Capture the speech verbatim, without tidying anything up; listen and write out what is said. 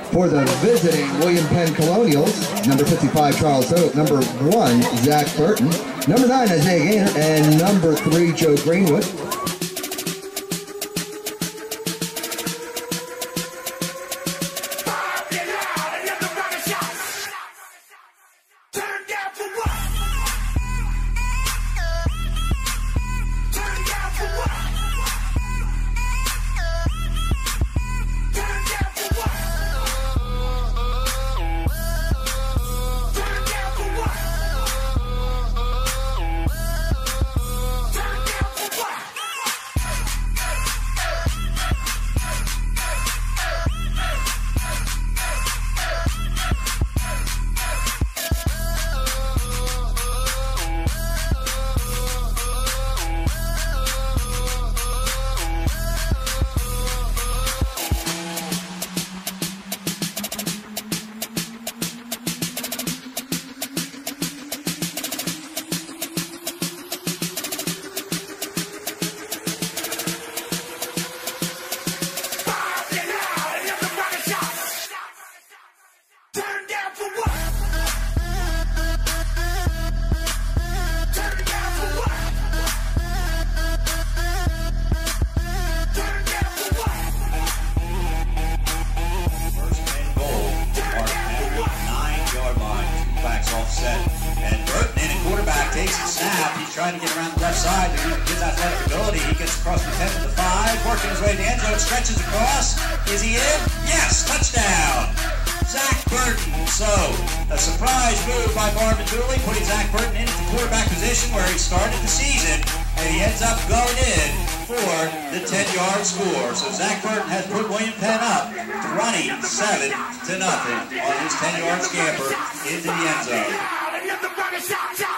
For the visiting William Penn Colonials, number fifty-five, Charles Oak, number one, Zach Burton, number nine, Isaiah Gaynor, and number three, Joe Greenwood. And Burton in at quarterback takes the snap. He's trying to get around the left side. His athletic ability. He gets across the ten to the five, working his way to the end zone, stretches across. Is he in? Yes, touchdown. Zach Burton. So, a surprise move by Marvin Dooley, putting Zach Burton into the quarterback position where he started the season, and he ends up going in for the ten-yard score. So Zach Burton has put William Penn up twenty-seven to nothing on his ten-yard scamper into the end zone.